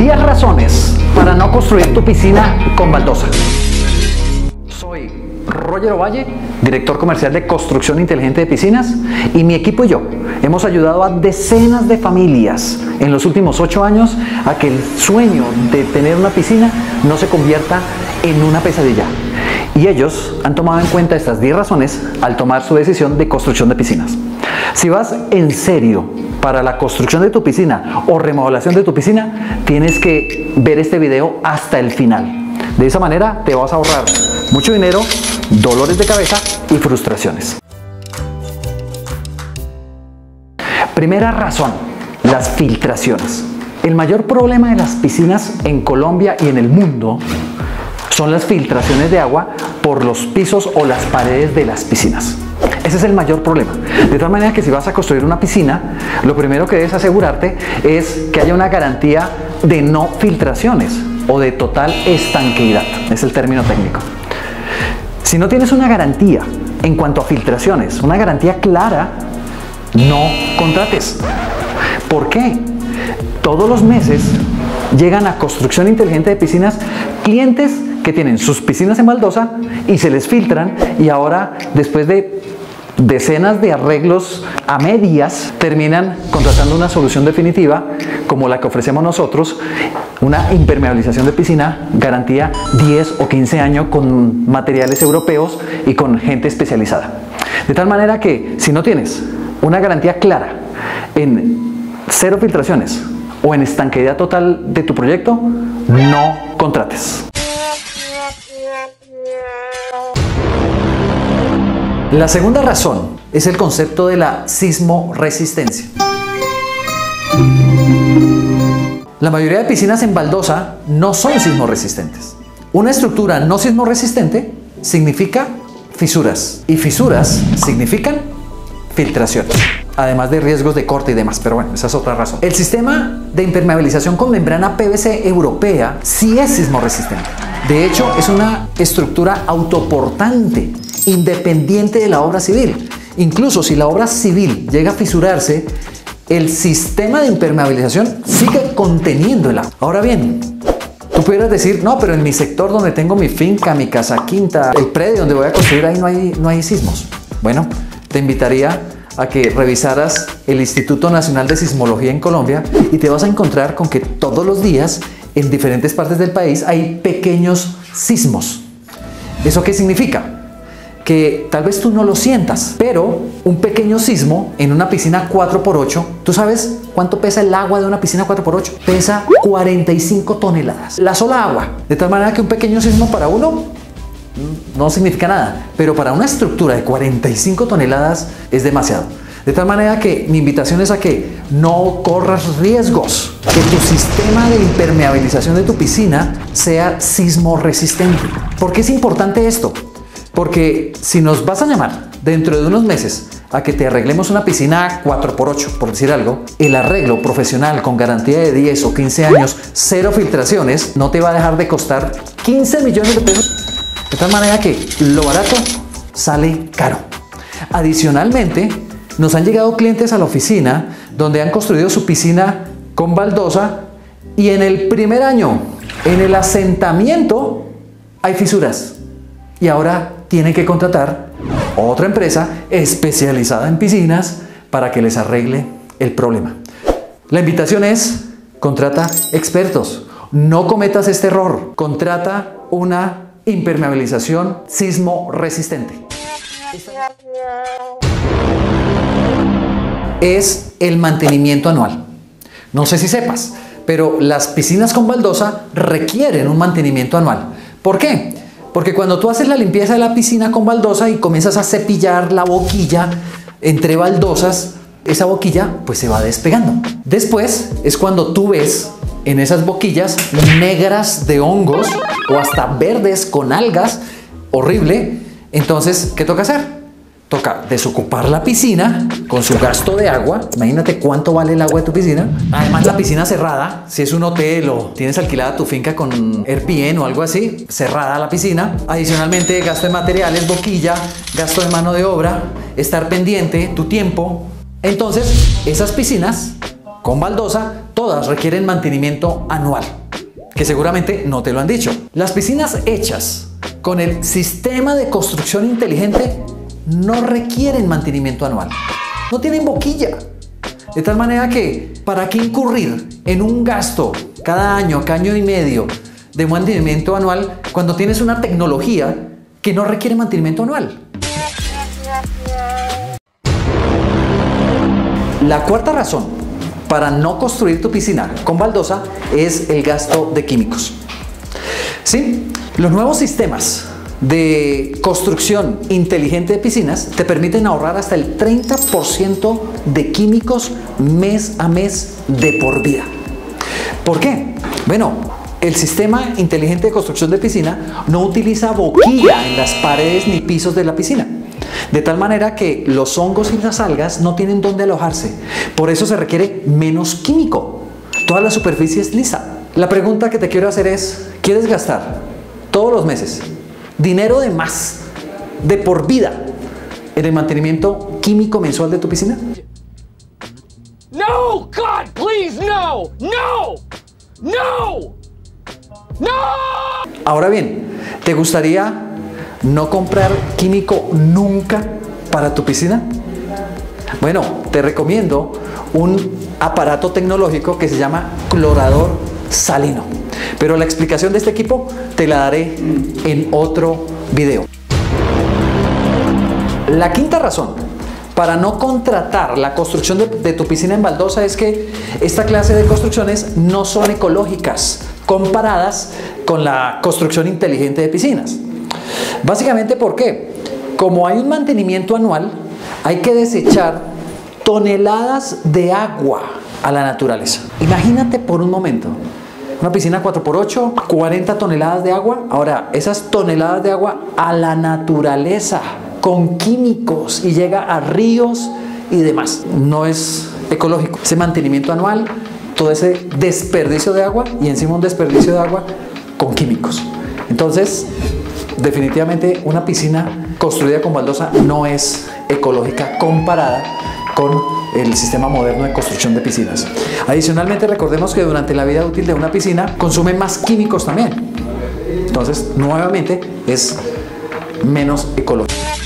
10 razones para no construir tu piscina con baldosa. Soy Roger Ovalle, director comercial de Construcción Inteligente de Piscinas, y mi equipo y yo hemos ayudado a decenas de familias en los últimos 8 años a que el sueño de tener una piscina no se convierta en una pesadilla. Y ellos han tomado en cuenta estas 10 razones al tomar su decisión de construcción de piscinas. Si vas en serio para la construcción de tu piscina o remodelación de tu piscina, tienes que ver este video hasta el final. De esa manera te vas a ahorrar mucho dinero, dolores de cabeza y frustraciones. Primera razón, las filtraciones. El mayor problema de las piscinas en Colombia y en el mundo son las filtraciones de agua por los pisos o las paredes de las piscinas. Ese es el mayor problema. De tal manera que si vas a construir una piscina, lo primero que debes asegurarte es que haya una garantía de no filtraciones o de total estanqueidad. Es el término técnico. Si no tienes una garantía en cuanto a filtraciones, una garantía clara, no contrates. ¿Por qué? Todos los meses llegan a Construcción Inteligente de Piscinas clientes que tienen sus piscinas en baldosa y se les filtran, y ahora, después de decenas de arreglos a medias, terminan contratando una solución definitiva como la que ofrecemos nosotros, una impermeabilización de piscina, garantía 10 o 15 años con materiales europeos y con gente especializada. De tal manera que si no tienes una garantía clara en cero filtraciones o en estanqueidad total de tu proyecto, no contrates. La segunda razón es el concepto de la sismoresistencia. La mayoría de piscinas en baldosa no son sismorresistentes. Una estructura no sismorresistente significa fisuras, y fisuras significan filtración, además de riesgos de corte y demás, pero bueno, esa es otra razón. El sistema de impermeabilización con membrana PVC europea sí es sismorresistente. De hecho, es una estructura autoportante, independiente de la obra civil. Incluso si la obra civil llega a fisurarse, el sistema de impermeabilización sigue conteniendo el agua. Ahora bien, tú pudieras decir, no, pero en mi sector donde tengo mi finca, mi casa quinta, el predio donde voy a construir, ahí no hay sismos. Bueno, te invitaría a que revisaras el Instituto Nacional de Sismología en Colombia y te vas a encontrar con que todos los días en diferentes partes del país hay pequeños sismos. ¿Eso qué significa? Que tal vez tú no lo sientas, pero un pequeño sismo en una piscina 4x8, ¿tú sabes cuánto pesa el agua de una piscina 4x8? Pesa 45 toneladas. La sola agua. De tal manera que un pequeño sismo para uno no significa nada, pero para una estructura de 45 toneladas es demasiado. De tal manera que mi invitación es a que no corras riesgos, que tu sistema de impermeabilización de tu piscina sea sismorresistente. ¿Por qué es importante esto? Porque si nos vas a llamar dentro de unos meses a que te arreglemos una piscina 4x8, por decir algo, el arreglo profesional con garantía de 10 o 15 años, cero filtraciones, no te va a dejar de costar 15 millones de pesos. De tal manera que lo barato sale caro. Adicionalmente, nos han llegado clientes a la oficina donde han construido su piscina con baldosa y en el primer año, en el asentamiento, hay fisuras. Y ahora tienen que contratar otra empresa especializada en piscinas para que les arregle el problema. La invitación es: contrata expertos. No cometas este error. Contrata una impermeabilización sismorresistente. Es el mantenimiento anual. No sé si sepas, pero las piscinas con baldosa requieren un mantenimiento anual. ¿Por qué? Porque cuando tú haces la limpieza de la piscina con baldosa y comienzas a cepillar la boquilla entre baldosas, esa boquilla pues se va despegando. Después es cuando tú ves en esas boquillas negras de hongos o hasta verdes con algas, horrible. Entonces, ¿qué toca hacer? Toca desocupar la piscina con su gasto de agua. Imagínate cuánto vale el agua de tu piscina. Además, la piscina cerrada, si es un hotel o tienes alquilada tu finca con Airbnb o algo así, cerrada la piscina. Adicionalmente, gasto de materiales, boquilla, gasto de mano de obra, estar pendiente, tu tiempo. Entonces, esas piscinas, con baldosa, todas requieren mantenimiento anual, que seguramente no te lo han dicho. Las piscinas hechas con el sistema de construcción inteligente no requieren mantenimiento anual, no tienen boquilla. De tal manera que, ¿para qué incurrir en un gasto cada año y medio de mantenimiento anual cuando tienes una tecnología que no requiere mantenimiento anual? La cuarta razón para no construir tu piscina con baldosa es el gasto de químicos. ¿Sí? Los nuevos sistemas de construcción inteligente de piscinas te permiten ahorrar hasta el 30% de químicos mes a mes de por vida. ¿Por qué? Bueno, el sistema inteligente de construcción de piscina no utiliza boquilla en las paredes ni pisos de la piscina, de tal manera que los hongos y las algas no tienen dónde alojarse. Por eso se requiere menos químico. Toda la superficie es lisa. La pregunta que te quiero hacer es, ¿quieres gastar todos los meses dinero de más, de por vida, en el mantenimiento químico mensual de tu piscina? No, God, please, no, no, no, no. Ahora bien, ¿te gustaría no comprar químico nunca para tu piscina? Bueno, te recomiendo un aparato tecnológico que se llama clorador salino. Pero la explicación de este equipo te la daré en otro video. La quinta razón para no contratar la construcción de tu piscina en baldosa es que esta clase de construcciones no son ecológicas comparadas con la construcción inteligente de piscinas. Básicamente, ¿por qué? Como hay un mantenimiento anual, hay que desechar toneladas de agua a la naturaleza. Imagínate por un momento una piscina 4x8, 40 toneladas de agua. Ahora, esas toneladas de agua a la naturaleza, con químicos, y llega a ríos y demás. No es ecológico. Ese mantenimiento anual, todo ese desperdicio de agua y encima un desperdicio de agua con químicos. Entonces, definitivamente una piscina construida con baldosa no es ecológica comparada con el sistema moderno de construcción de piscinas. Adicionalmente, recordemos que durante la vida útil de una piscina consume más químicos también. Entonces, nuevamente, es menos ecológico.